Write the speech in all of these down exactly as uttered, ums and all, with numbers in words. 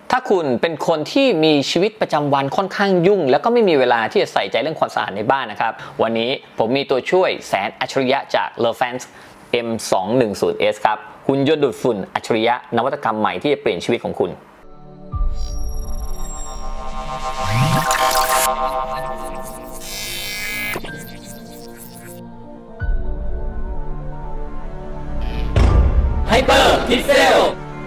ถ้าคุณเป็นคนที่มีชีวิตประจำวันค่อนข้างยุ่งแล้วก็ไม่มีเวลาที่จะใส่ใจเรื่องความสะอาดในบ้านนะครับวันนี้ผมมีตัวช่วยแสนอัจฉริยะจาก Lerfans เอ็ม สองหนึ่งศูนย์ เอส ครับหุ่นยนต์ดูดฝุ่นอัจฉริยะนวัตกรรมใหม่ที่จะเปลี่ยนชีวิตของคุณไฮเปอร์พิกเซล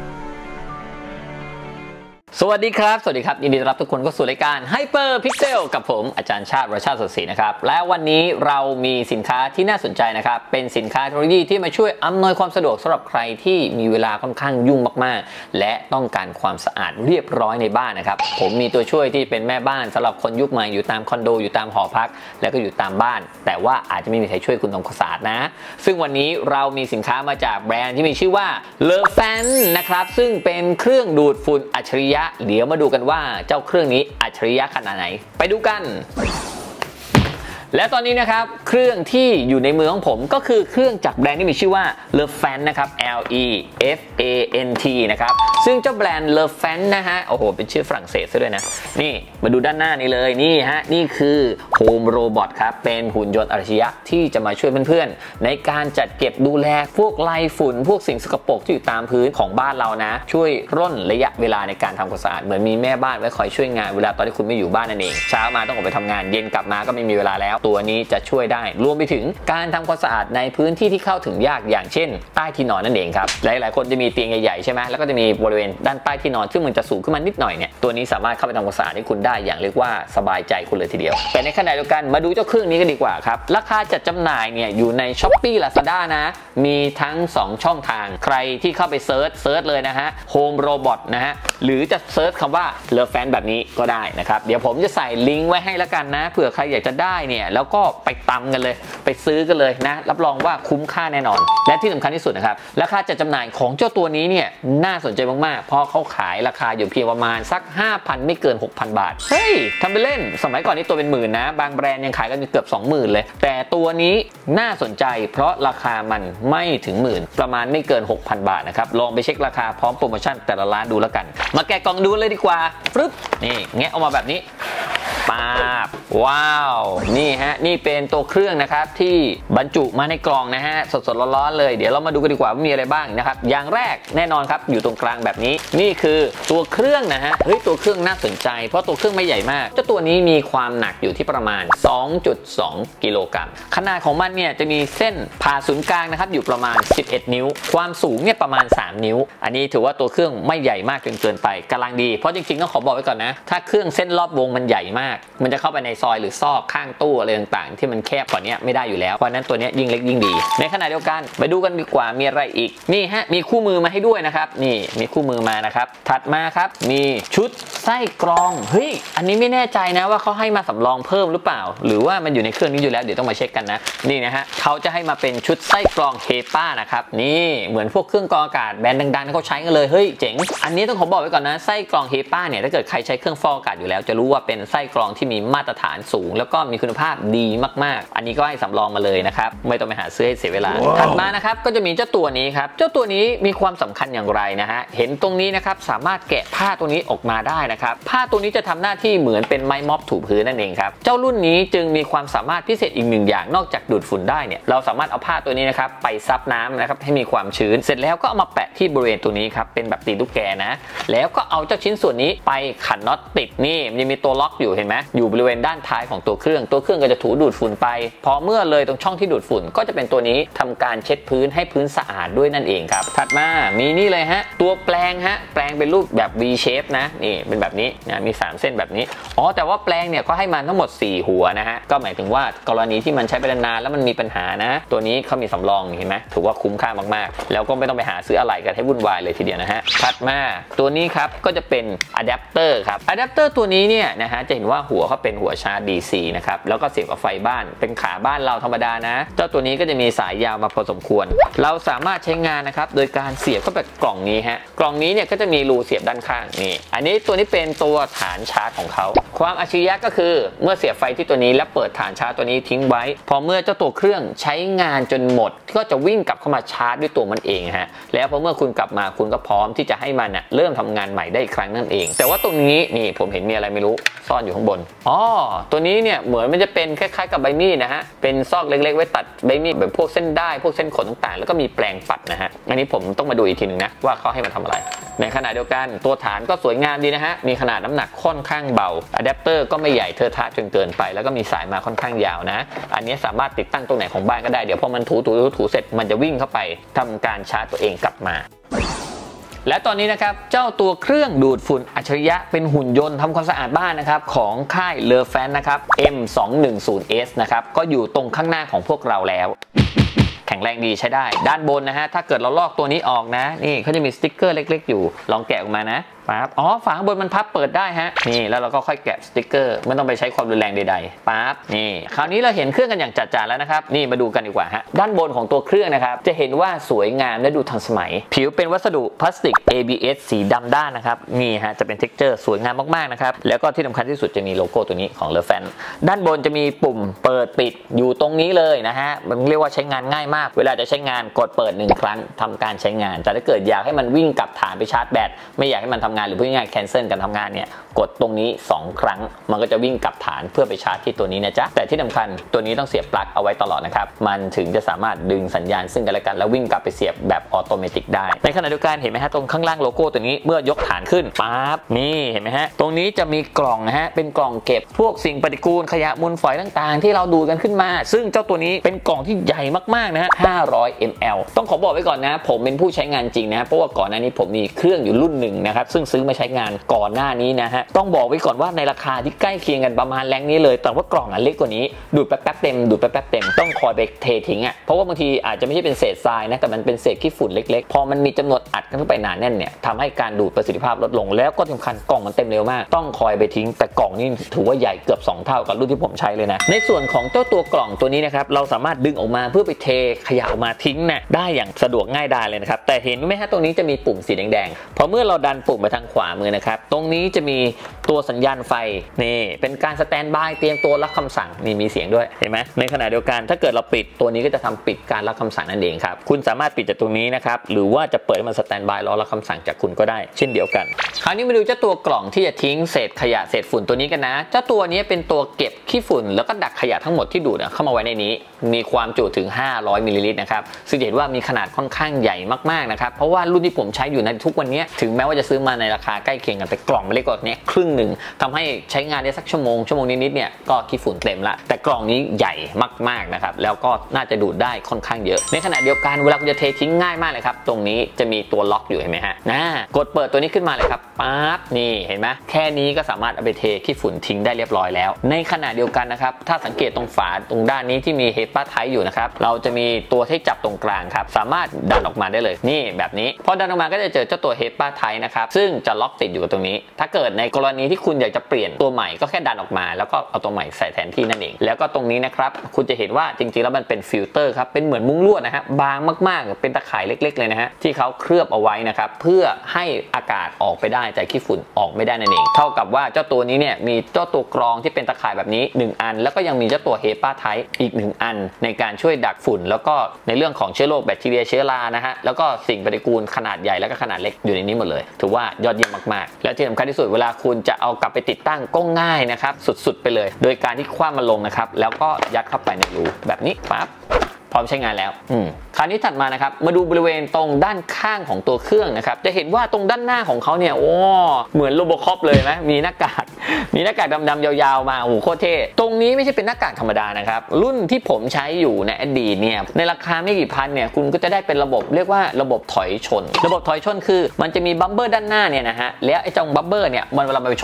สวัสดีครับสวัสดีครับยินดีต้อนรับทุกคนเข้าสู่รายการ Hyper Pixel กับผมอาจารย์ชาติวรชาติสดศรีนะครับและวันนี้เรามีสินค้าที่น่าสนใจนะครับเป็นสินค้าเทคโนโลยีที่มาช่วยอำนวยความสะดวกสำหรับใครที่มีเวลาค่อนข้างยุ่งมากๆและต้องการความสะอาดเรียบร้อยในบ้านนะครับผมมีตัวช่วยที่เป็นแม่บ้านสำหรับคนยุคใหม่อยู่ตามคอนโดอยู่ตามหอพักแล้วก็อยู่ตามบ้านแต่ว่าอาจจะไม่มีใครช่วยคุณทำความสะอาดนะซึ่งวันนี้เรามีสินค้ามาจากแบรนด์ที่มีชื่อว่า Lerfans นะครับซึ่งเป็นเครื่องดูดฝุ่นอัจฉริยะเดี๋ยวมาดูกันว่าเจ้าเครื่องนี้อัจฉริยะขนาดไหนไปดูกันและตอนนี้นะครับเครื่องที่อยู่ในมือของผมก็คือเครื่องจากแบรนด์ที่มีชื่อว่า Lerfans นะครับ L E F A N T นะครับซึ่งเจ้าแบรนด์ Lerfans นะฮะโอ้โหเป็นชื่อฝรั่งเศสซะด้วยนะนี่มาดูด้านหน้านี้เลยนี่ฮะนี่คือ Home Robot ครับเป็นหุ่นยนต์อัจฉริยะที่จะมาช่วยเพื่อนๆในการจัดเก็บดูแลพวกไรฝุ่นพวกสิ่งสกปรกที่อยู่ตามพื้นของบ้านเรานะช่วยร่นระยะเวลาในการทำความสะอาดเหมือนมีแม่บ้านไว้คอยช่วยงานเวลาตอนที่คุณไม่อยู่บ้านนั่นเองเช้ามาต้องออกไปทำงานเย็นกลับมาก็ไม่มีเวลาแล้วตัวนี้จะช่วยได้รวมไปถึงการทำความสะอาดในพื้นที่ที่เข้าถึงยากอย่างเช่นใต้ที่นอนนั่นเองครับหลายๆคนจะมีเตียงใหญ่ๆใช่ไหมแล้วก็จะมีบริเวณด้านใต้ที่นอนซึ่งมันจะสูงขึ้นมานิดหน่อยเนี่ยตัวนี้สามารถเข้าไปทำความสะอาดให้คุณได้อย่างเรียกว่าสบายใจคุณเลยทีเดียวแต่ในขณะเดียวกันมาดูเจ้าเครื่องนี้กันดีกว่าครับราคาจัดจำหน่ายเนี่ยอยู่ใน Shopee Lazada นะมีทั้งสองช่องทางใครที่เข้าไปเซิร์ชเซิร์ชเลยนะฮะ Home Robot นะฮะหรือจะเซิร์ชคำว่า Lerfans แบบนี้ก็ได้นะครับเดี๋ยวผมจะใส่ลิงก์ไว้ให้แล้วกันนะเผื่อใครอยากจะได้เนี่ยแล้วก็ไปตำกันเลยไปซื้อกันเลยนะรับรองว่าคุ้มค่าแน่นอนและที่สำคัญที่สุดนะครับราคาจัดจำหน่ายของเจ้าตัวนี้เนี่ยน่าสนใจมากๆเพราะเขาขายราคาอยู่เพียงประมาณสัก ห้าพัน ไม่เกิน หกพัน บาทเฮ้ยทำไปเล่นสมัยก่อนนี่ตัวเป็นหมื่นนะบางแบรนด์ยังขายกันเกือบ สองหมื่น เลยแต่ตัวนี้น่าสนใจเพราะราคามันไม่ถึงหมื่นประมาณไม่เกิน หกพัน บาทนะครับลองไปเช็คราคาพร้อมโปรโมชั่นแต่ละร้านดูแล้วกันมาแกะกล่องดูเลยดีกว่าปึ๊บนี่แงะออกมาแบบนี้ป๊าบว้าวนี่ฮะนี่เป็นตัวเครื่องนะครับที่บรรจุมาในกล่องนะฮะสดๆร้อนๆเลยเดี๋ยวเรามาดูกันดีกว่าว่ามีอะไรบ้างนะครับอย่างแรกแน่นอนครับอยู่ตรงกลางแบบนี้นี่คือตัวเครื่องนะฮะเฮ้ยตัวเครื่องน่าสนใจเพราะตัวเครื่องไม่ใหญ่มากเจ้าตัวนี้มีความหนักอยู่ที่ประมาณ สองจุดสอง กิโลกรัมขนาดของมันเนี่ยจะมีเส้นผ่าศูนย์กลางนะครับอยู่ประมาณสิบเอ็ดนิ้วความสูงเนี่ยประมาณสามนิ้วอันนี้ถือว่าตัวเครื่องไม่ใหญ่มากจนเกินไปกำลังดีเพราะจริงๆต้องขอบอกไว้ก่อนนะถ้าเครื่องเส้นรอบวงมันใหญ่มากมันจะเข้าไปในซอยหรือซอกข้างตู้อะไรต่างๆที่มันแคบกว่านี้ไม่ได้อยู่แล้วเพราะนั้นตัวนี้ยิ่งเล็กยิ่งดีในขณะเดียวกันไปดูกันดีกว่ามีอะไรอีกนี่ฮะมีคู่มือมาให้ด้วยนะครับนี่มีคู่มือมานะครับถัดมาครับมีชุดไส้กรองเฮ้ยอันนี้ไม่แน่ใจนะว่าเขาให้มาสำรองเพิ่มหรือเปล่าหรือว่ามันอยู่ในเครื่องนี้อยู่แล้วเดี๋ยวต้องมาเช็คกันนะนี่นะฮะเขาจะให้มาเป็นชุดไส้กรองเฮป้านะครับนี่เหมือนพวกเครื่องกรองอากาศแบรนด์ดังๆที่เขาใช้กันเลยเฮ้ยเจ๋งอันนี้ต้องขอบอกไว้ก่อนนะไส้กรองเฮป้าเนี่ยถ้าเกิดใครใช้เครื่องฟอกอากาศอยู่แล้วจะรู้ว่าเป็นไส้กรองที่มีมาตรฐานสูงแล้วก็มีคุณภาพดีมากๆอันนี้ก็ให้สำรองมาเลยนะครับไม่ต้องไปหาซื้อให้เสียเวลา wow. ถัดมานะครับก็จะมีเจ้าตัวนี้ครับเจ้าตัวนี้มีความสำคัญอย่างไรนะฮะเห็นตรงนี้นะครับสามารถแกะผ้าตัวนี้ออกมาได้นะครับผ้าตัวนี้จะทำหน้าที่เหมือนเป็นไม้ม็อบถูพื้นนั่นเองครับเจ้ารุ่นนี้จึงมีความสามารถพิเศษอีกหนึ่งอย่างนอกจากดูดฝุ่นได้เนี่ยเราสามารถเอาผ้าตัวนี้นะครับไปซับน้ำนะครับให้มีความชื้นเสร็จแล้วก็เอามาแปะที่บริเวณตัวนี้ครับเป็นแบบตีนตุ๊กแกนะแล้วก็เอาเจ้าชิ้นส่วนนี้ไปขันน็อตติดนี่มันจะมีตัวล็อกอยู่เห็นไหมอยู่บริเวณด้านท้ายของตัวเครื่องตัวเครื่องก็จะถูดูดฝุ่นไปพอเมื่อเลยตรงช่องที่ดูดฝุ่นก็จะเป็นตัวนี้ทำการเช็ดพื้นให้พื้นสะอาดด้วยนั่นเองครับถัดมามีนี่เลยฮะตัวแปลงฮะแปลงเป็นรูปแบบ V shape นะนี่เป็นแบบนี้นะมีสามเส้นแบบนี้อ๋อแต่ว่าแปลงเนี่ยก็ให้มาทั้งหมดสี่หัวนะฮะก็หมายถึงว่ากรณีที่มันใช้ไปนานๆแล้วมันมีปัญหานะตัวนี้เขามีสำรองเห็นไหมถือว่าคุ้มค่ามากๆแล้วก็ไม่ต้องไปหาซื้ออะไรกันให้วุ่นวายเลยทีเดียวนะฮะถัดมาตัวนี้ครับก็จะเป็นอะแดปเตอร์ครับอะแดปเตอร์ตัวนี้เนี่ยนะฮะจะเห็นว่าหัวเขาเป็นหัวชาร์จ ดี ซี นะครับแล้วก็เสียบกับไฟบ้านเป็นขาบ้านเราธรรมดานะเจ้าตัวนี้ก็จะมีสายยาวมาพอสมควรเราสามารถใช้งานนะครับโดยการเสียบเข้าไปกล่องนี้ฮะกล่องนี้เนี่ยก็จะมีรูเสียบด้านข้างนี่อันนี้ตัวนี้เป็นตัวฐานชาร์จของเขาความอัจฉริยะก็คือเมื่อเสียบไฟที่ตัวนี้แล้วเปิดฐานชาร์จตัวนี้ทิ้งไว้พอเมื่อเจ้าตัวเครื่องใช้งานจนหมดก็จะวิ่งกลับเข้ามาชาร์จด้วยตัวมันเองฮะแล้วพอเมื่อคุณกลับมาคุณก็พร้อมที่จะให้มันเน่ยเริ่มทำงานใหม่ได้อีกครั้งนั่นเองแต่ว่าตรงนี้นี่ผมเห็นมีอะไรไม่รู้ซ่อนอยู่ข้างบนอ๋อตัวนี้เนี่ยเหมือนมันจะเป็นคล้ายๆกับใบมีดนะฮะเป็นซอกเล็กๆไว้ตัดใบมีดแบบพวกเส้นได้พวกเส้นขนต่างๆแล้วก็มีแปลงปัดนะฮะอันนี้ผมต้องมาดูอีกทีนึงนะว่าเขาให้มันทำอะไรในขณะเดียวกันตัวฐานก็สวยงามดีนะฮะมีขนาดน้ำหนักค่อนข้างเบาอะแดปเตอร์ก็ไม่ใหญ่เทอะทะจนเกินไปแล้วก็มีสายมาค่อนข้างยาวนะอันนี้สามารถติดตั้งตรงไหนของบ้านก็ได้เดี๋ยวพอมันถูถูถูเสร็จมันจะวิ่งเข้าไปทำการชาร์จตัวเองกลับมาและตอนนี้นะครับเจ้าตัวเครื่องดูดฝุ่นอัจฉริยะเป็นหุ่นยนต์ทำความสะอาดบ้านนะครับของค่ายเลอแฟนนะครับ เอ็ม สองหนึ่งศูนย์ เอส นะครับก็อยู่ตรงข้างหน้าของพวกเราแล้วแข็งแรงดีใช้ได้ด้านบนนะฮะถ้าเกิดเราลอกตัวนี้ออกนะนี่เขาจะมีสติ๊กเกอร์เล็กๆอยู่ลองแกะออกมานะปั๊บอ๋อฝาข้างบนมันพับเปิดได้ฮะนี่แล้วเราก็ค่อยแกะสติ๊กเกอร์ไม่ต้องไปใช้ความรุนแรงใดๆปั๊บนี่คราวนี้เราเห็นเครื่องกันอย่างจัดจ้านแล้วนะครับนี่มาดูกันดีกว่าฮะด้านบนของตัวเครื่องนะครับจะเห็นว่าสวยงามและดูทันสมัยผิวเป็นวัสดุพลาสติก เอ บี เอส สีดำด้านนะครับนี่ฮะจะเป็นเท็กเจอร์สวยงามมากๆนะครับแล้วก็ที่สำคัญที่สุดจะมีโลโก้ตัวนี้ของเลอแฟนด้านบนจะมีปุ่มเปิดปิดอยู่ตรงนี้เลยนะฮะมันเรียกว่าใช้งานง่ายมากเวลาจะใช้งานกดเปิดหนึ่งครั้งทำการใช้งานแต่ถ้าเกิดอยากให้มันวิ่งกลับฐานไปชาร์จแบตไม่อยากให้มันทำงานหรือพูดง่ายๆแคนเซิลการทำงานเนี่ยกดตรงนี้สองครั้งมันก็จะวิ่งกลับฐานเพื่อไปชาร์จที่ตัวนี้นะจ๊ะแต่ที่สำคัญตัวนี้ต้องเสียบปลั๊กเอาไว้ตลอดนะครับมันถึงจะสามารถดึงสัญญาณซึ่งกันและกันแล้ววิ่งกลับไปเสียบแบบออโตเมติกได้ในขณะเดียวกันเห็นไหมฮะตรงข้างล่างโลโก้ตัวนี้เมื่อยกฐานขึ้นปั๊บนี่เห็นไหมฮะตรงนี้จะมีกล่องนะฮะเป็นกล่องเก็บพวกสิ่งปฏิกูลขยะมูลฝอยต่างๆที่เราดูดกันขึ้นมาซึ่งเจ้าตัวนี้เป็นกล่องที่ใหญ่มากๆนะฮะห้าร้อยมิลลิลิตรต้องขอบอกไว้ก่อนนะผมเป็นผู้ใช้งานจริงนะเพราะว่าก่อนหน้านี้ผมมีเครื่องอยู่รุ่นหนึ่งนะครับซึ่งซื้อมาใช้งานก่อนหน้านี้นะฮะต้องบอกไว้ก่อนว่าในราคาที่ใกล้เคียงกันประมาณแรงนี้เลยแต่ว่ากล่องอันเล็กกว่านี้ดูดแป๊บๆเต็มดูดแป๊บๆเต็มต้องคอยไปเททิ้งอ่ะเพราะว่าบางทีอาจจะไม่ใช่เป็นเศษทรายนะแต่มันเป็นเศษขี้ฝุ่นเล็กๆพอมันมีจำนวนอัดกันเข้าไปหนาแน่นเนี่ยทำให้การดูดประสิทธิภาพลดลงแล้วก็สำคัญกล่องมันเต็มเร็วมากต้องคอยไปทิ้งแต่กล่องนี่ถือว่าใหญ่เกือบสองเท่ากับรุ่นที่ผมใช้เลยนะในส่วนของเจ้าตัวกล่องตัวนี้นะครับเราสามารถดึงออกมาเพื่อไปเทขยะออกมาทิ้งเนี่ยได้อย่างสะดวกง่ายดายเลยนะครับแต่เห็นไหมฮะตรงนี้จะมีปุ่มสีแดงๆพอเมื่อเราดันปุ่มไปทางขวามือนะครับตรงนี้จะมีตัวสัญญาณไฟนี่เป็นการสแตนบายเตรียมตัวรับคำสั่งนี่มีเสียงด้วยเห็นไหมในขณะเดียวกันถ้าเกิดเราปิดตัวนี้ก็จะทำปิดการรับคำสั่งนั่นเองครับคุณสามารถปิดจากตรงนี้นะครับหรือว่าจะเปิดให้มันสแตนบายรอรับคำสั่งจากคุณก็ได้เช่นเดียวกันคราวนี้มาดูเจ้าตัวกล่องที่จะทิ้งเศษขยะเศษฝุ่นตัวนี้กันนะเจ้าตัวนี้เป็นตัวเก็บขี้ฝุ่นแล้วก็ดักขยะทั้งหมดที่ดูดเข้ามาไว้ในนี้มีความจุถึงห้าร้อยมิลลิลิตรนะครับซึ่งเห็นว่ามีขนาดค่อนข้างใหญ่มากๆนะครับเพราะว่ารุ่นที่ผมใช้อยู่ในทุกวันนี้ถึงแม้ว่าจะซื้อมาในราคาใกล้เคียงกันแต่กล่องมันเล็กกว่านี้ครึ่งหนึ่งทำให้ใช้งานได้สักชั่วโมงชั่วโมงนิดๆเนี่ยก็ขี้ฝุ่นเต็มละแต่กล่องนี้ใหญ่มากๆนะครับแล้วก็น่าจะดูดได้ค่อนข้างเยอะในขณะเดียวกันเวลาคุณจะเททิ้งง่ายมากเลยครับตรงนี้จะมีตัวล็อกอยู่เห็นไหมฮะนะกดเปิดตัวนี้ขึ้นมาเลยครับปั๊บนี่เห็นไหมแค่นี้ก็สามารถเอาไปเทขี้ฝุ่นทิ้งได้เรียบร้อยแล้วในขณะเดียวกันนะครับถ้าสังเกตตรงฝาตรงด้านนี้ที่มีเฮปาไทป์อยู่นะครับเราจะมีตัวที่จับตรงกลางครับสามารถดันออกมาได้เลยนี่แบบนี้พอดันออกมาก็จะเจอเจ้าตัวเฮปาไทป์นะครับซึ่งจะล็อกติดอยู่กับตรงนี้ถ้าเกิดในกรณีที่คุณอยากจะเปลี่ยนตัวใหม่ก็แค่ดันออกมาแล้วก็เอาตัวใหม่ใส่แทนที่นั่นเองแล้วก็ตรงนี้นะครับคุณจะเห็นว่าจริงๆแล้วมันเป็นฟิลเตอร์ครับเป็นเหมือนมุ้งลวดนะฮะบางมากๆเป็นตะข่ายเล็กๆเลยนะฮะที่เขาเคลือบเอาไว้นะครับเพื่อให้อากาศออกไปได้แต่ขี้ฝุ่นออกไม่ได้นั่นเองเท่ากับว่าเจ้าตัวนี้เนี่ยมีเจ้าตัวกรองที่เป็นตะข่ายแบบนี้หนึ่งอันแล้วก็ยังมีเจ้าตัวเฮปาไทป์อีกหนึ่งอันในการช่วยดักฝุ่นแล้วก็ในเรื่องของเชื้อโรคแบคทีเรียเชื้อรานะฮะแล้วก็สิ่งปฏิกูลขนาดใหญ่แล้วก็ขนาดเล็กอยู่ในนี้หมดเลยถือว่ายอดเยี่ยมมากๆและที่สำคัญที่สุดเวลาคุณจะเอากลับไปติดตั้งก็ง่ายนะครับสุดๆไปเลยโดยการที่คว่ำมันลงนะครับแล้วก็ยัดเข้าไปในรูแบบนี้ปั๊บพร้อมใช้งานแล้วอืมคราวนี้ถัดมานะครับมาดูบริเวณตรงด้านข้างของตัวเครื่องนะครับจะเห็นว่าตรงด้านหน้าของเขาเนี่ยโอ้เหมือนโรบคอปเลยไหมมีหน้ากากมีหน้ากากดำๆยาวๆมาโอ้โหโคตรเท่ตรงนี้ไม่ใช่เป็นหน้ากากธรรมดานะครับรุ่นที่ผมใช้อยู่ในอดีตเนี่ยในราคาไม่กี่พันเนี่ยคุณก็จะได้เป็นระบบเรียกว่าระบบถอยชนระบบถอยชนคือมันจะมีบัมเบอร์ด้านหน้าเนี่ยนะฮะแล้วไอ้เจ้าบัมเบอร์เนี่ยมันเวลาไปชนปั๊บ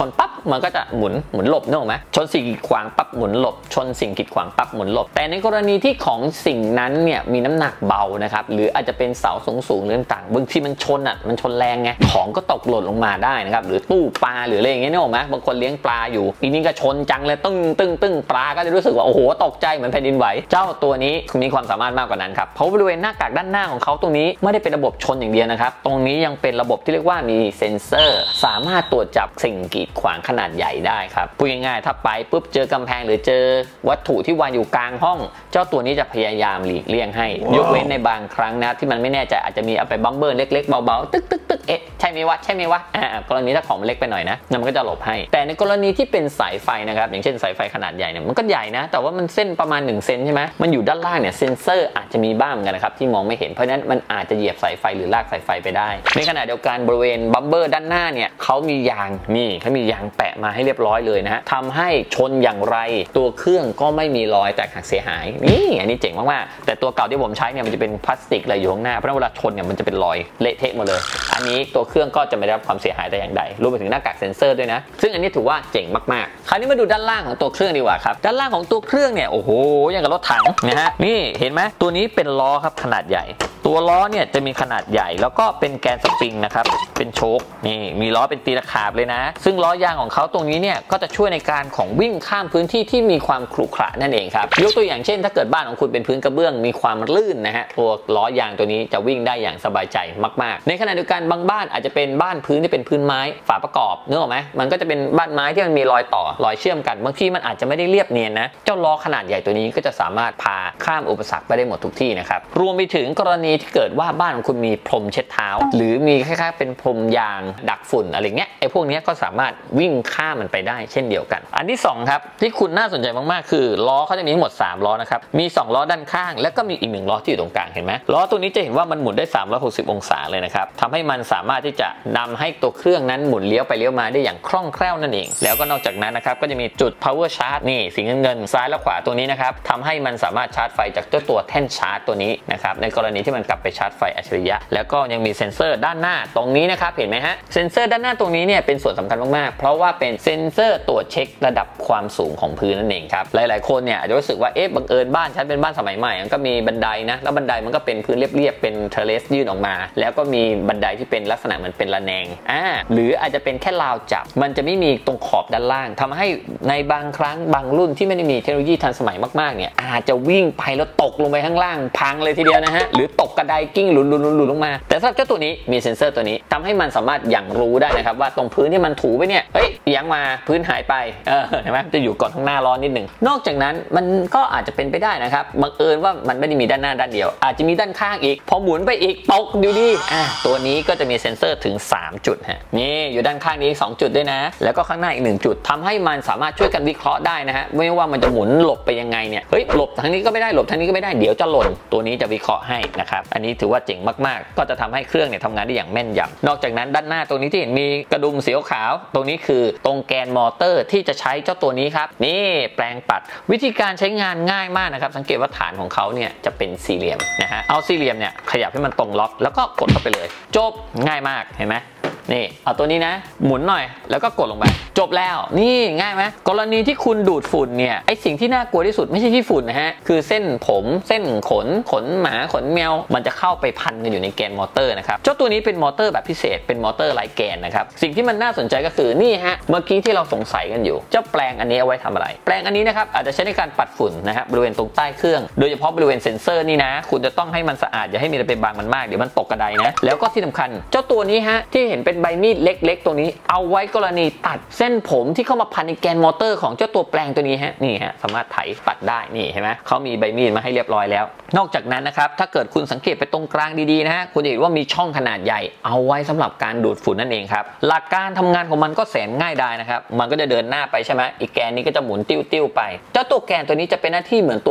มันก็จะหมุนหมุนหลบนึกออกไหมชนสิ่งกีดขวางปั๊บหมุนหลบชนสิ่งกีดขวางปั๊บหมุนหลบแต่ในกรณีที่ของสิ่งนั้นเนี่ยมีน้ำหนักเบานะครับหรืออาจจะเป็นเสาสูงสูงหรือต่างบางทีมันชนอ่ะมันชนแรงไงของก็ตกหล่นลงมาได้นะครับหรือตู้ปลาหรืออะไรอย่างเงี้ยนึกออกไหมบางคนเลี้ยงปลาอยู่อีนี่ก็ชนจังเลยตึ้งตึ้งตึ้งปลาก็จะรู้สึกว่าโอ้โหตกใจเหมือนแผ่นดินไหวเจ้าตัวนี้มีความสามารถมากกว่านั้นครับเพราะบริเวณหน้ากากด้านหน้าของเขาตรงนี้ไม่ได้เป็นระบบชนอย่างเดียวนะครับตรงนี้ยังเป็นระบบที่เรียกว่ามีเซ็นเซอร์สามารถตรวจจับสิ่งกีดขวางขนาดใหญ่ได้ครับพูดง่ายๆถ้าไปปุ๊บเจอกำแพงหรือเจอวัตถุที่วางอยู่กลางห้องเจ้าตัวนี้จะพยายามหลีกเลี่ยงให้ wow. ยกเว้นในบางครั้งนะที่มันไม่แน่ใจอาจจะมีเอาไปบัมเบอร์เล็กๆเบาๆตึ๊กตึ๊กตึ๊กเอ๊ะใช่ไหมวะใช่ไหมวะอ่ากรณีถ้าของมันเล็กไปหน่อยนะมันก็จะหลบให้แต่ในกรณีที่เป็นสายไฟนะครับอย่างเช่นสายไฟขนาดใหญ่เนี่ยมันก็ใหญ่นะแต่ว่ามันเส้นประมาณหนึ่งเซนใช่ไหมมันอยู่ด้านล่างเนี่ยเซ็นเซอร์อาจจะมีบ้างกันนะครับที่มองไม่เห็นเพราะนั้นมันอาจจะเหยียบสายไฟหรือลากสายไฟไปได้ในขณะเดียวกันบริเวณบัมเบอร์ด้านหน้าเนี่ยเขามียางนี่เขามียางแปะมาให้เรียบร้อยเลยนะฮะทำให้ชนอย่างไรตัวเครื่องก็ไม่มีรอยแตกหักเสียหายนี่อันนี้เจ๋งมากๆแต่ตัวเก่าที่ผมใช้เนี่ยมันจะเป็นพลาสติกอะไรอยู่ข้างหน้าเพราะเวลาชนเนี่ยมันจะเป็นรอยเละเทะหมดเลยอันนี้ตัวเครื่องก็จะไม่ได้รับความเสียหายแต่อย่างใดรวมไปถึงหน้ากากเซ็นเซอร์ด้วยนะซึ่งอันนี้ถือว่าเจ๋งมากๆคราวนี้มาดูด้านล่างของตัวเครื่องดีกว่าครับด้านล่างของตัวเครื่องเนี่ยโอ้โหอย่างกับรถถังนะฮะนี่เห็นไหมตัวนี้เป็นล้อครับขนาดใหญ่ตัวล้อเนี่ยจะมีขนาดใหญ่แล้วก็เป็นแกนสปริงนะครับเป็นโชคนี่มีล้อเป็นตีตะขาบเลยนะซึ่งล้อยางของเขาตรงนี้เนี่ยก็จะช่วยในการของวิ่งข้ามพื้นที่ที่มีความขรุขระนั่นเองครับยกตัวอย่างเช่นถ้าเกิดบ้านของคุณเป็นพื้นกระเบื้องมีความลื่นนะฮะตัวล้อยางตัวนี้จะวิ่งได้อย่างสบายใจมากๆในขณะเดียวกันบางบ้านอาจจะเป็นบ้านพื้นที่เป็นพื้นไม้ฝาประกอบนึกออกไหมมันก็จะเป็นบ้านไม้ที่มันมีรอยต่อรอยเชื่อมกันบางทีมันอาจจะไม่ได้เรียบเนียนนะเจ้าล้อขนาดใหญ่ตัวนี้ก็จะสามารถพาข้ามอุปสรรคไปได้หมดทุกที่นะครับรวมไปถึงกรณีที่เกิดว่าบ้านของคุณมีพรมเช็ดเท้าหรือมีคล้ายๆเป็นพรมยางดักฝุ่นอะไรเงี้ยไอ้พวกนี้ก็สามารถวิ่งข้ามมันไปได้เช่นเดียวกันอันที่สองครับที่คุณน่าสนใจมากๆคือล้อเขาจะมีทั้งหมดสามล้อนะครับมีสองล้อด้านข้างแล้วก็มีอีกหนึ่งล้อที่อยู่ตรงกลางเห็นไหมล้อตัวนี้จะเห็นว่ามันหมุนได้สามร้อยหกสิบองศาเลยนะครับทำให้มันสามารถที่จะนำให้ตัวเครื่องนั้นหมุนเลี้ยวไปเลี้ยวมาได้อย่างคล่องแคล่วนั่นเองแล้วก็นอกจากนั้นนะครับก็จะมีจุด power charge นี่สีเงินเงินซ้ายและขวาตัวนี้นะครับทำให้มันสามารถชาร์จไฟจากเจ้าตัวแท่นชาร์จตัวนี้นะครับในกรณีที่มันกลับไปชาร์จไฟอัจฉริยะแล้วก็ยังมีเซ็นเซอร์ด้านหน้าตรงนี้นะครับเห็นไหมฮะเซ็นเซอร์ด้านหน้าตรงนี้เนี่ยเป็นส่วนสำคัญมากๆเพราะว่าเป็นเซ็นเซอร์ตรวจเช็คระดับความสูงของพื้นนั่นเองครับหลายๆคนเนี่ยอาจจะรู้สึกว่าเอ๊ะบังเอิญบ้านฉันเป็นบ้านสมัยใหม่มันก็มีบันไดนะแล้วบันไดมันก็เป็นพื้นเรียบๆเป็นเทเลสยื่นออกมาแล้วก็มีบันไดที่เป็นลักษณะเหมือนเป็นระแนงอ่าหรืออาจจะเป็นแค่ราวจับมันจะไม่มีตรงขอบด้านล่างทำให้ในบางครั้งบางรุ่นที่ไม่ได้มีเทคโนโลยีทันสมัยมากๆเนี่ยอาจจะวิ่งไปแล้วตกลงไปข้างล่างพังเลยทีเดียวนะฮะหรือตกกระไดกิ้งหลุนหลุนหลุนลงมาแต่สำหรับเจ้าตัวนี้มีเซ็นเซอร์ตัวนี้ทำให้มันสามารถอย่างรู้ได้นะครับว่าตรงพื้นที่มันถูไปเนี่ยเฮ้ยยังมาพื้นหายไปเออเห็นไหมจะอยู่ก่อนข้างหน้าร้อนนิดหนึ่งนอกจากนั้นมันก็อาจจะเป็นไปได้นะครับบังเอิญว่ามันไม่ได้มีด้านหน้าด้านเดียวอาจจะมีด้านข้างอีกพอหมุนไปอีกตกดูดิอ่ะตัวนี้ก็จะมีเซ็นเซอร์ถึงสามจุดฮะนี่อยู่ด้านข้างนี้สองจุดด้วยนะแล้วก็ข้างหน้าอีกหนึ่งจุดทำให้มันสามารถช่วยกันวิเคราะห์ได้นะฮะไม่ว่ามันจะหมุนหลบไปยังไงเนี่ยเฮ้ยหลบทางนี้ก็ไม่ได้หลบทางนี้ก็ไม่ได้เดี๋ยวจะหล่นตัวนี้จะวิเคราะห์ให้นะครับอันนี้ถือว่าเจ๋งมากๆก็จะทำให้เครื่องเนี่ยทำงานได้อย่างแม่นยำนอกจากนั้นด้านหน้าตรงนี้ที่เห็นมีกระดุมสีขาวตรงนี้คือตรงแกนมอเตอร์ที่จะใช้เจ้าตัวนี้ครับนี่แปลงปัดวิธีการใช้งานง่ายมากนะครับสังเกตว่าฐานของเขาเนี่ยจะเป็นสี่เหลี่ยมนะฮะเอาสี่เหลี่ยมเนี่ยขยับให้มันตรงล็อกแล้วก็กดเข้าไปเลยจบง่ายมากเห็นไหมนี่เอาตัวนี้นะหมุนหน่อยแล้วก็กดลงไปจบแล้วนี่ง่ายไหมกรณีที่คุณดูดฝุ่นเนี่ยไอสิ่งที่น่ากลัวที่สุดไม่ใช่ที่ฝุ่นนะฮะคือเส้นผมเส้นขนขนหมาขนแมวมันจะเข้าไปพันกันอยู่ในแกนมอเตอร์นะครับเจ้าตัวนี้เป็นมอเตอร์แบบพิเศษเป็นมอเตอร์ไร้แกนนะครับสิ่งที่มันน่าสนใจก็คือนี่ฮะเมื่อกี้ที่เราสงสัยกันอยู่เจ้าแปลงอันนี้เอาไว้ทำอะไรแปลงอันนี้นะครับอาจจะใช้ในการปัดฝุ่นนะครับบริเวณตรงใต้เครื่องโดยเฉพาะบริเวณเซ็นเซอร์นี่นะคุณจะต้องให้มันสะอาดอย่าให้มีอะไรไปบังมันมากเดี๋ยวมันตกกระไดนะแล้วก็ที่สำคัญเจ้าตัวนี้ฮะที่เห็นเป็นใบมีดเล็กตรงนี้เอาไว้กรณีตัดเส้นผมที่เข้ามาพันในแกนมอเตอร์ของเจ้าตัวแปลงตัวนี้ฮะนี่ฮะสามารถไถตัดได้นี่เห็นไหมเขามีใบมีดมาให้เรียบร้อยแล้วนอกจากนั้นนะครับถ้าเกิดคุณสังเกตไปตรงกลางดีๆนะฮะคุณจะเห็นว่ามีช่องขนาดใหญ่เอาไว้สำหรับการดูดฝุ่นนั่นเองครับหลักการทำงานของมันก็แสนง่ายดายนะครับมันก็จะเดินหน้าไปใช่ไหมอีกแกนนี้ก็จะหมุนติ้วๆไปเจ้าตัวแกนตัวนี้จะเป็นหน้าที่เหมือนตัวปัด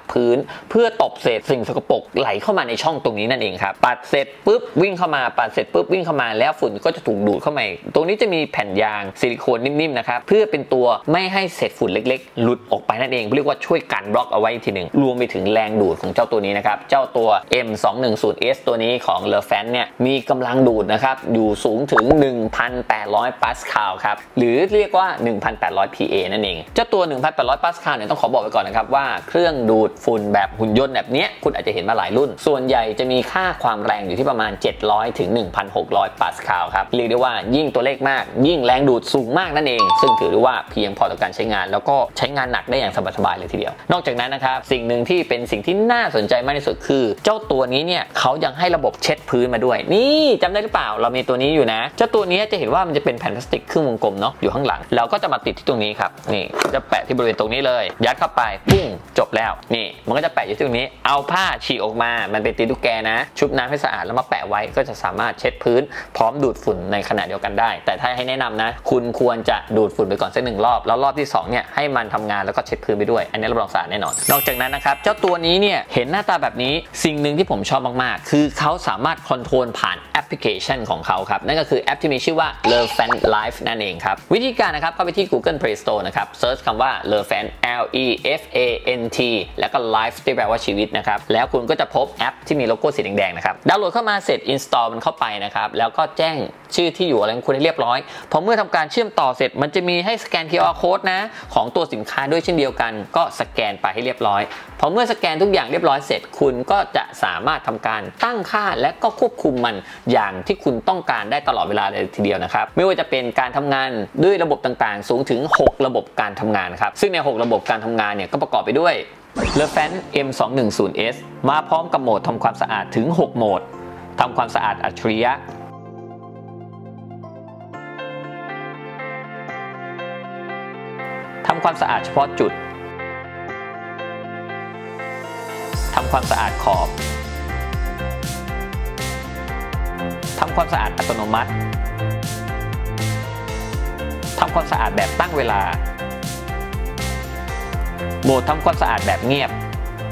พื้นเพื่อตบเศษสิ่งสกปรกไหลเข้ามาในช่องตรงนี้นั่นเองครับปัดเสร็จปุ๊บวิ่งเข้ามาปัดเสร็จปุ๊บวิ่งเข้ามาแล้วฝุ่นก็จะถูกดูดเข้ามาตรงนี้จะมีแผ่นยางซิลิโคนนิ่มๆนะครับเพื่อเป็นตัวไม่ให้เศษฝุ่นเล็กๆหลุดออกไปนั่นเองเรียกว่าช่วยกันบล็อกเอาไว้ทีหนึ่งรวมไปถึงแรงดูดของเจ้าตัวนี้นะครับเจ้าตัว เอ็ม สองหนึ่งศูนย์ เอส ตัวนี้ของ Lefan เนี่ยมีกำลังดูดนะครับอยู่สูงถึง หนึ่งพันแปดร้อย ปาสคาลครับหรือเรียกว่า หนึ่งพันแปดร้อย พี เอ นั่นเองเจ้าตัว หนึ่งพันแปดร้อย ปาสคาลเนี่ยต้องขอบอกไว้ก่อนนะครับว่าเครื่องดูดฝุ่นแบบหุ่นยนต์แบบนี้คุณอาจจะเห็นมาหลายรุ่นส่วนใหญ่จะมีค่าความแรงอยู่ที่ประมาณเจ็ดร้อยถึง หนึ่งพันหกร้อย ปาสคาลครับเรียกได้ว่ายิ่งตัวเลขมากยิ่งแรงดูดสูงมากนั่นเองซึ่งถือได้ว่าเพียงพอต่อการใช้งานแล้วก็ใช้งานหนักได้อย่างสบายๆเลยทีเดียวนอกจากนั้นนะครับสิ่งหนึ่งที่เป็นสิ่งที่น่าสนใจมากที่สุดคือเจ้าตัวนี้เนี่ยเขายังให้ระบบเช็ดพื้นมาด้วยนี่จำได้หรือเปล่าเรามีตัวนี้อยู่นะเจ้าตัวนี้จะเห็นว่ามันจะเป็นแผ่นพลาสติกครึ่งวงกลมเนาะอยู่ข้างหลังเราก็จะมาติดที่ตรงนี้ครับนี่จะแปะที่บริเวณตรงนี้เลยยัดเข้าไปปุ้งจบแล้วนี่มันก็จะแปะอยู่ที่ตรงนี้เอาผ้าฉีกออกมามันเป็นตีนตุ๊กแกนะชุบน้ำให้สะอาดแล้วมาแปะไว้ก็จะสามารถเช็ดพื้นพร้อมดูดฝุ่นในขณะเดียวกันได้แต่ถ้าให้แนะนำนะคุณควรจะดูดฝุ่นไปก่อนสักหนึ่งรอบแล้วรอบที่สองเนี่ยให้มันทำงานแล้วก็เช็ดพื้นไปด้วยอันนี้รับรองสะอาดแน่นอนนอกจากนั้นนะครับเจ้าตัวนี้เนี่ยเห็นหน้าตาแบบนี้สิ่งหนึ่งที่ผมชอบมากๆคือเขาสามารถคอนโทรลผ่านแอปพลิเคชันของเขาครับนั่นก็คือแอปที่มีชื่อว่า Lefan Life นั่นเองครับวิธีการนะครับเข้าไปที่ Google Play Store นะครับเซิร์ชคำว่า Lefan L E F A N T แล้วก็ Life ที่แปลว่าชีวิตนะครับแล้วคุณก็จะพบแอปที่มีโลโก้สีแดงๆนะครับดาวน์โหลดเข้ามาเสร็จ install มันเข้าไปนะครับแล้วก็แจ้งชื่อที่อยู่อะไรของคุณให้เรียบร้อยพอเมื่อทำการเชื่อมต่อเสร็จมันจะมีให้สแกน คิว อาร์ Code นะของตัวสินค้าด้วยเช่นเดียวกันก็สแกนไปให้เรียบร้อยพอเมื่อสแกนทุกอย่างเรียบร้อยเสร็จคุณก็จะสามารถทำการตั้งค่าและก็ควบคุมมันอย่างที่คุณต้องการได้ตลอดเวลาเลยทีเดียวนะครับไม่ว่าจะเป็นการทำงานด้วยระบบต่างๆสูงถึงหกระบบการทำงานครับซึ่งในหกระบบการทำงานเนี่ยก็ประกอบไปด้วย Lefan เอ็ม สองหนึ่งศูนย์ เอส มาพร้อมกับโหมดทำความสะอาดถึงหกโหมดทำความสะอาดอัจฉริยะทำความสะอาดเฉพาะจุดทำความสะอาดขอบทำความสะอาดอัตโนมัติทำความสะอาดแบบตั้งเวลาโหมดทำความสะอาดแบบเงียบ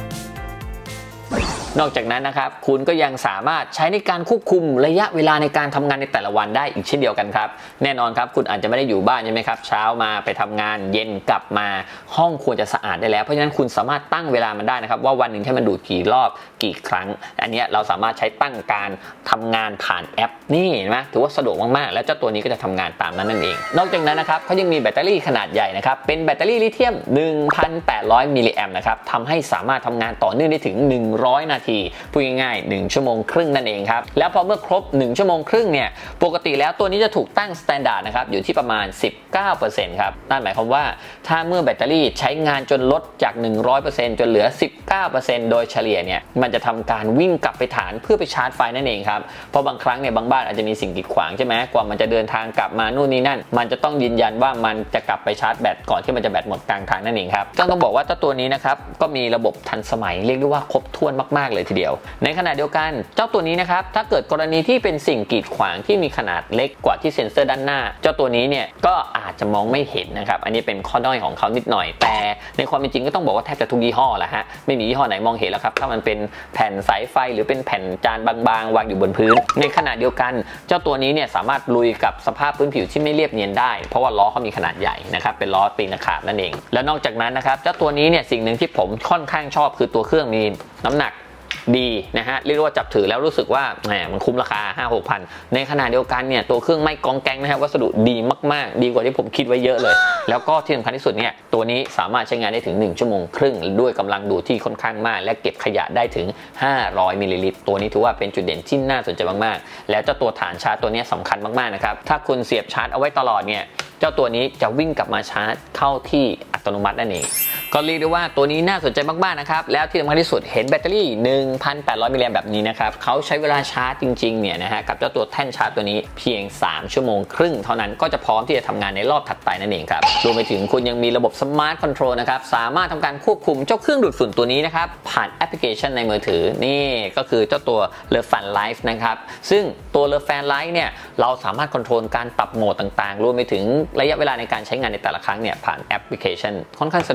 นอกจากนั้นนะครับคุณก็ยังสามารถใช้ในการควบคุมระยะเวลาในการทำงานในแต่ละวันได้อีกเช่นเดียวกันครับแน่นอนครับคุณอาจจะไม่ได้อยู่บ้านใช่ไหมครับเช้ามาไปทำงานเย็นกลับมาห้องควรจะสะอาดได้แล้วเพราะฉะนั้นคุณสามารถตั้งเวลามันได้นะครับว่าวันหนึ่งให้มันดูดกี่รอบกี่ครั้งอันนี้เราสามารถใช้ตั้งการทำงานผ่านแอปนี่เห็นไหมถือว่าสะดวกมากๆแล้วเจ้าตัวนี้ก็จะทำงานตามนั้นนั่นเองนอกจากนั้นนะครับเขายังมีแบตเตอรี่ขนาดใหญ่นะครับเป็นแบตเตอรี่ลิเธียม หนึ่งพันแปดร้อย มิลลิแอมป์นะครับทำให้สามารถทำงานต่อเนื่องได้ถึงหนึ่งร้อยนาทีพูดง่ายๆหนึ่งชั่วโมงครึ่งนั่นเองครับแล้วพอเมื่อครบหนึ่งชั่วโมงครึ่งเนี่ยปกติแล้วตัวนี้จะถูกตั้งสแตนดาร์ดนะครับอยู่ที่ประมาณ สิบเก้าเปอร์เซ็นต์ ครับนั่นหมายความว่าถ้าเมื่อแบตเตอรี่ใช้งานจนลดจาก หนึ่งร้อยเปอร์เซ็นต์ จนเหลือ สิบเก้าเปอร์เซ็นต์ โดยเฉลี่ยเนี่ยมันจะทำการวิ่งกลับไปฐานเพื่อไปชาร์จไฟนั่นเองครับเพราะบางครั้งเนี่ยบางบ้านอาจจะมีสิ่งกีดขวางใช่ไหมกว่ามันจะเดินทางกลับมานู่นนี่นั่นมันจะต้องยืนยันว่ามันจะกลับไปชาร์จแบตก่อนที่มันจะแบตหมดกลางทางนั่นเองครับต้องต้องบอกว่าเจ้าตัวนี้นะครับก็มีระบบทันสมัยเรียกได้ว่าครบถ้วนมากๆเลยทีเดียวในขณะเดียวกันเจ้าตัวนี้นะครับถ้าเกิดกรณีที่เป็นสิ่งกีดขวางที่มีขนาดเล็กกว่าที่เซ็นเซอร์ด้านหน้าเจ้าตัวนี้เนี่ยก็อาจจะมองไม่เห็นนะครับอันนี้เป็นข้อด้อยของเขานิดหน่อยแต่ในความเป็นจริงก็ต้องบอกว่าแทบจะทุกยี่ห้อแหละฮะไม่มียี่ห้อไหนมองเห็นแล้วครับถ้ามันเป็นแผ่นสายไฟหรือเป็นแผ่นจานบางๆวางอยู่บนพื้นในขณะเดียวกันเจ้าตัวนี้เนี่ยสามารถลุยกับสภาพพื้นผิวที่ไม่เรียบเนียนได้เพราะว่าล้อเขามีขนาดใหญ่นะครับเป็นล้อตีนขาบนั่นเองและนอกจากนั้นนะครับเจ้าตัวนี้เนี่ยสิ่งหนึ่งที่ผมค่อนข้างชอบคือตัวเครื่องมีน้ำหนักดีนะฮะเรียกว่าจับถือแล้วรู้สึกว่าแหมมันคุ้มราคา ห้าหกพัน ในขณะเดียวกันเนี่ยตัวเครื่องไม่กองแกงนะครับวัสดุดีมากๆดีกว่าที่ผมคิดไว้เยอะเลยแล้วก็ที่สำคัญที่สุดเนี่ยตัวนี้สามารถใช้งานได้ถึงหนึ่งชั่วโมงครึ่งด้วยกำลังดูดที่ค่อนข้างมากและเก็บขยะได้ถึงห้าร้อยมิลลิลิตรตัวนี้ถือว่าเป็นจุดเด่นที่น่าสนใจมากๆแล้วเจ้าตัวฐานชาร์จตัวนี้สำคัญมากๆนะครับถ้าคุณเสียบชาร์จเอาไว้ตลอดเนี่ยเจ้าตัวนี้จะวิ่งกลับมาชาร์จเข้าที่อัตโนมัตินั่นเองก็เรียกได้ว่าตัวนี้น่าสนใจมากๆนะครับแล้วที่สำคัญที่สุดเห็นแบตเตอรี่ หนึ่งพันแปดร้อย มิลลิแอมป์แบบนี้นะครับเขาใช้เวลาชาร์จจริงๆเนี่ยนะฮะกับเจ้าตัวแท่นชาร์จตัวนี้เพียงสามชั่วโมงครึ่งเท่านั้นก็จะพร้อมที่จะทำงานในรอบถัดไปนั่นเองครับรวมไปถึงคุณยังมีระบบสมาร์ทคอนโทรลนะครับสามารถทำการควบคุมเจ้าเครื่องดูดฝุ่นตัวนี้นะครับผ่านแอปพลิเคชันในมือถือนี่ก็คือเจ้าตัว Lefan Life นะครับซึ่งตัว Lefan Life เนี่ยเราสามารถคอนโทรลการปรับโหมดต่างๆรวมไปถึงระยะเวลาในการใช้งานในแต่ละครั้งเนี่ยผ่านแอปพลิเคชันค่อนข้างสะดวกนะครับ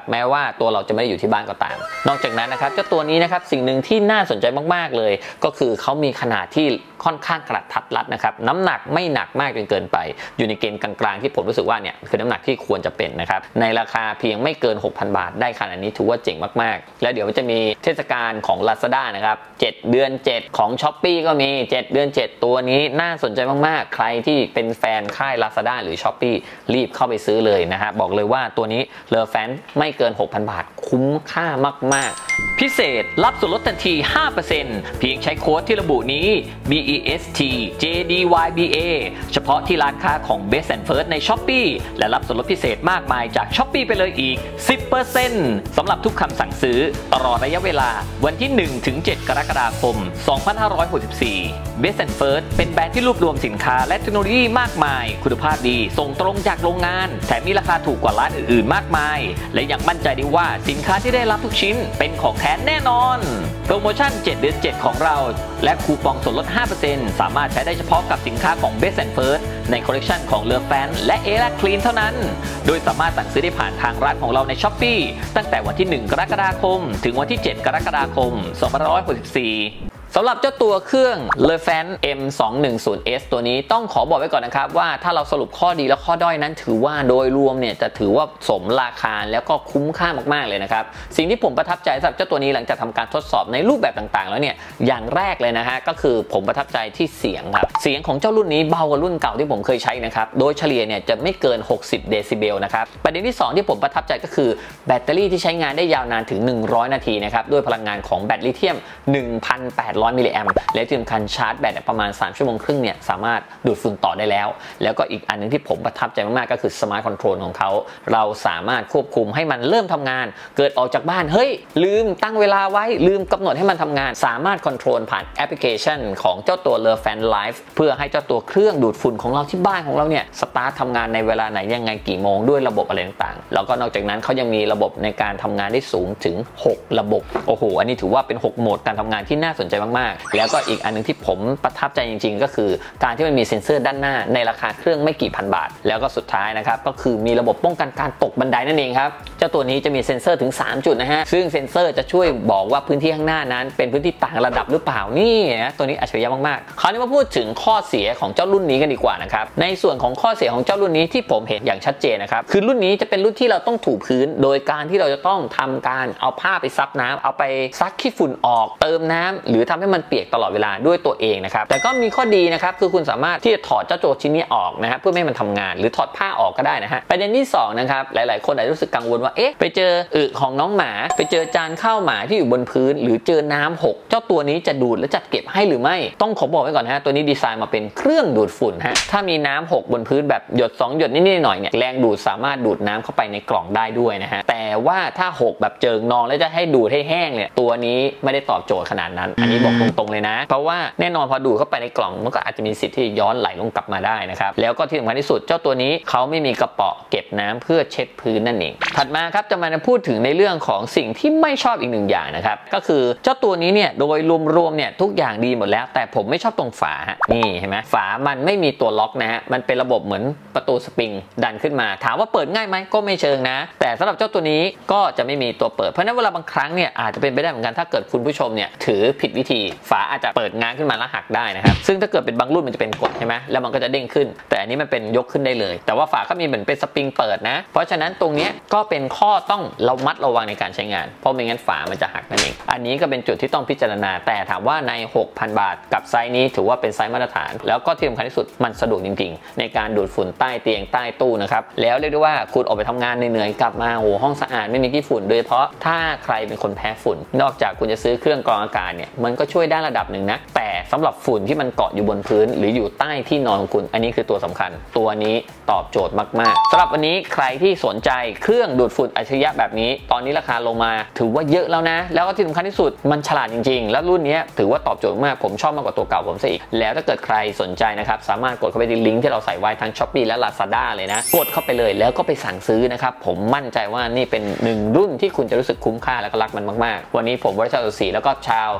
แม้ว่าตัวเราจะไม่ได้อยู่ที่บ้านก็ตามนอกจากนั้นนะครับเจ้าตัวนี้นะครับสิ่งหนึ่งที่น่าสนใจมากๆเลยก็คือเขามีขนาดที่ค่อนข้างกระทัดรัดนะครับน้ำหนักไม่หนักมากจนเกินไปอยู่ในเกณฑ์กลางๆที่ผมรู้สึกว่าเนี่ยคือน้ำหนักที่ควรจะเป็นนะครับในราคาเพียงไม่เกิน หกพัน บาทได้ขนาดนี้ถือว่าเจ๋งมากๆแล้วเดี๋ยวมันจะมีเทศกาลของ Lazada นะครับเจ็ดเดือนเจ็ดของ Shopee ก็มีเจ็ดเดือนเจ็ดตัวนี้น่าสนใจมากๆใครที่เป็นแฟนค่าย Lazada หรือ Shopee รีบเข้าไปซื้อเลยนะฮะบอกเลยว่าตัวนี้เลอแฟนไม่เกิน หกพัน บาทคุ้มค่ามากๆพิเศษรับส่วนลดทันที ห้าเปอร์เซ็นต์ เพียงใช้โค้ดที่ระบุนี้ บี อี เอส ที เจ ดี วาย บี เอ เฉพาะที่ร้านค้าของ Best and First ใน Shopee และรับส่วนลดพิเศษมากมายจาก Shopee ไปเลยอีก สิบเปอร์เซ็นต์ สำหรับทุกคำสั่งซื้อตลอดระยะเวลาวันที่ หนึ่งถึงเจ็ด กรกฎาคม สองพันห้าร้อยหกสิบสี่ Best and First เป็นแบรนด์ที่รวบรวมสินค้าและเทคโนโลยีมากมายคุณภาพดีส่งตรงจากโรงงานแถมมีราคาถูกกว่าร้านอื่นๆมากมายและยังมั่นใจได้ว่าสินค้าที่ได้รับทุกชิ้นเป็นของแท้แน่นอนโปรโมชั่นเจ็ดเดือนเจ็ดของเราและคูปองส่วนลด ห้าเปอร์เซ็นต์ สามารถใช้ได้เฉพาะกับสินค้าของ Best and First ในคอลเลกชันของเลอแฟนและเอล่าคลีนเท่านั้นโดยสามารถสั่งซื้อได้ผ่านทางร้านของเราใน Shopee ตั้งแต่วันที่ หนึ่ง กรกฎาคมถึงวันที่ เจ็ด กรกฎาคม สองพันห้าร้อยหกสิบสี่สำหรับเจ้าตัวเครื่อง เลอแฟน เอ็ม สองหนึ่งศูนย์ เอส ตัวนี้ต้องขอบอกไว้ก่อนนะครับว่าถ้าเราสรุปข้อดีและข้อด้อยนั้นถือว่าโดยรวมเนี่ยจะถือว่าสมราคาแล้วก็คุ้มค่ามากๆเลยนะครับสิ่งที่ผมประทับใจสำหรับเจ้าตัวนี้หลังจากทำการทดสอบในรูปแบบต่างๆแล้วเนี่ยอย่างแรกเลยนะฮะก็คือผมประทับใจที่เสียงครับเสียงของเจ้ารุ่นนี้เบากว่ารุ่นเก่าที่ผมเคยใช้นะครับโดยเฉลี่ยเนี่ยจะไม่เกินหกสิบเดซิเบลนะครับประเด็นที่สองที่ผมประทับใจก็คือแบตเตอรี่ที่ใช้งานได้ยาวนานถึงหนึ่งร้อยนาทีนะครับด้วยพลังงานของแบตลิเธียม หนึ่งพันแปดร้อย มิลลิแอมป์และที่สำคัญชาร์จแบตประมาณสามชั่วโมงครึ่งเนี่ยสามารถดูดฝุ่นต่อได้แล้วแล้วก็อีกอันนึงที่ผมประทับใจมากๆก็คือสมาร์ทคอนโทรลของเขาเราสามารถควบคุมให้มันเริ่มทำงานเกิดออกจากบ้านเฮ้ยลืมตั้งเวลาไว้ลืมกำหนดให้มันทำงานสามารถคอนโทรลผ่านแอปพลิเคชันของเจ้าตัว เลอแฟน Live เพื่อให้เจ้าตัวเครื่องดูดฝุ่นของเราที่บ้านของเราเนี่ยสตาร์ททำงานในเวลาไหนยังไงกี่โมงด้วยระบบอะไรต่างๆแล้วก็นอกจากนั้นเขายังมีระบบในการทำงานได้สูงถึงหกระบบโอ้โหอันนี้ถือว่าเป็นหกโหมดการทำงานที่น่าสนใจมากๆแล้วก็อีกอันนึงที่ผมประทับใจจริงๆก็คือการที่มันมีเซ็นเซอร์ด้านหน้าในราคาเครื่องไม่กี่พันบาทแล้วก็สุดท้ายนะครับก็คือมีระบบป้องกันการตกบันไดนั่นเองครับเจ้าตัวนี้จะมีเซ็นเซอร์ถึงสามจุดนะฮะซึ่งเซ็นเซอร์จะช่วยบอกว่าพื้นที่ข้างหน้านั้นเป็นพื้นที่ต่างระดับหรือเปล่านี่นะตัวนี้อัจฉริยะมากๆคราวนี้มาพูดถึงข้อเสียของเจ้ารุ่นนี้กันดีกว่านะครับในส่วนของข้อเสียของเจ้ารุ่นนี้ที่ผมเห็นอย่างชัดเจนนะครับคือรุ่นนี้จะเป็นรุ่นที่เราต้องถูพื้นโดยการที่เราจะต้องทำการเอาผ้าไปซับน้ำเอาไปซักขี้ฝุ่นออกเติมน้ำหรือทำให้มันเปียกตลอดเวลาด้วยตัวเองนะครับแต่ก็มีข้อดีนะครับคือคุณสามารถที่จะถอดเจ้าตัวชิ้นนี้ออกนะฮะเพื่อไม่ให้มันทำงานหรือถอดผ้าออกก็ได้นะฮะประเด็นที่สองนะครับหลายๆคนอาจจะรู้สึกกังวลว่าเอ๊ะไปเจออึของน้องหมาไปเจอจานข้าวหมาที่อยู่บนพื้นหรือเจอน้ำหกเจ้าตัวนี้จะดูดและจัดเก็บให้หรือไม่ต้องขอบอกไว้ก่อนฮะตัวนี้ดีไซน์มาเป็นเครื่องดูดฝุ่นฮะถ้ามีน้ำหกบนพื้นแบบหยดสองหยดนิดๆหน่อยๆเนี่ยแรงดูดสามารถดูดน้ำเข้าไปในกล่องได้ด้วยนะฮะแต่ว่าถ้าหกแบบเจิงนองแล้วจะให้ดูดให้แห้งเนี่ยตัวนี้ไม่ได้ตอบโจทย์ขนาดนั้นอันนี้บอกตรงๆเลยนะเพราะว่าแน่นอนพอดูดเข้าไปในกล่องมันก็อาจจะมีสิทธิ์ที่ย้อนไหลลงกลับมาได้นะครับแล้วก็ที่สำคัญที่สุดเจ้าตัวนี้เขาไม่มีกระเป๋าเก็บน้ำเพื่อเช็ดพื้นนั่นเองถัดมาครับจะมาพูดถึงในเรื่องของสิ่งที่ไม่ชอบอีกหนึ่งอย่างนะครับก็คือเจ้าตัวนี้เนี่ยโดยรวมๆเนี่ยทุกอย่างดีหมดแล้วแต่ผมไม่ชอบตรงฝาฮะนี่เห็นไหมฝามันไม่มีตัวล็อกนะฮะมันเป็นระบบเหมือนประตูสปริงดันขึ้นมาถามว่าเปิดง่ายไหมก็ไม่เชิงนะแต่สำหรับเจ้าตัวนี้ก็จะไม่มีตัวเปิดเพราะนั้นเวลาบางครั้งเนี่ยอาจจะเป็นไปได้เหมือนกันถ้าเกิดคุณผู้ชมเนี่ยถือผิดวิธีฝาอาจจะเปิดง้างขึ้นมาแล้วหักได้นะครับซึ่งถ้าเกิดเป็นบางรุ่นมันจะเป็นกดใช่ไหมแล้วมันก็จะเด้งขึ้นแต่อันนี้มันเป็นยกขึ้นได้เลยแต่ว่าฝาก็มีเหมือนเป็นสปริงเปิดนะเพราะฉะนั้นตรงนี้ก็เป็นข้อต้องเรามัดระวังในการใช้งานเพราะไม่งั้นฝามันจะหักนั่นเองอันนี้ก็เป็นจุดที่ต้องพิจารณาแต่ถามว่าใน หกพัน บาทกับไซส์นี้ถือว่าเป็นไซส์มาตรฐานแล้วก็ที่สำคัญที่สุดมันสะดวกจริงๆในการดูดฝุ่นใต้เตียงใต้ตู้นะครับแล้วเรียกได้ว่าคุณออกไปทำงานเหนื่อยๆกลับมาโอ้ห้องสะอาดไม่มีขี้ฝุ่นโดยเฉพาะถ้าใครเป็นคนแพ้ฝุ่นนอกจากคุณจะซื้อเครื่องกรองอากาศเนี่ยมันก็ช่วยได้ระดับหนึ่งนะแต่สำหรับฝุ่นที่มันเกาะอยู่บนพื้นหรืออยู่ใต้ที่นอนของคุณอันนี้คือตัวสำคัญตัวนี้ตอบโจทย์มากๆสำหรับวันนี้ใครที่สนใจเครื่องดูดฝุ่นอัจฉริยะแบบนี้ตอนนี้ราคาลงมาถือว่าเยอะแล้วนะแล้วก็ที่สำคัญที่สุดมันฉลาดจริงๆแล้วรุ่นนี้ถือว่าตอบโจทย์มากผมชอบมากกว่าตัวเก่าผมซะอีกแล้วถ้าเกิดใครสนใจนะครับสามารถกดเข้าไปที่ลิงก์ที่เราใส่ไว้ทั้ง Shopee และ Lazada เลยนะกดเข้าไปเลยแล้วก็ไปสั่งซื้อนะครับผมมั่นใจว่านี่เป็นหนึ่งรุ่นที่คุณจะรู้สึกคุ้มค่าและก็รักมันมากๆวันนี้ผมวรชาติ สุขศรีแล้วก็ชาว Hyper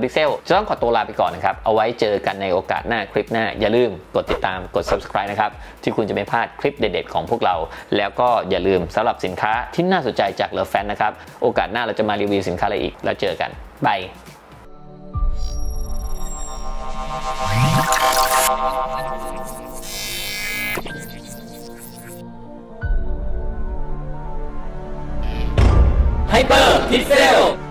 Pixel จะต้องขอตัวลาไปก่อนนะครับเอาไว้เจอกันในโอกาสหน้าคลิปหน้าอย่าลืมกดติดตามกด Subscribe นะครับที่คุณจะไม่พลาดคลิปเด็ดๆของพวกเราแล้วก็อย่าลืมสำหรับสินค้าที่น่าสนใจจากเลอแฟนนะครับโอกาสหน้าเราจะมารีวิวสินค้าอะไรอีกแล้วเจอกันบายไฮเปอร์พิกเซล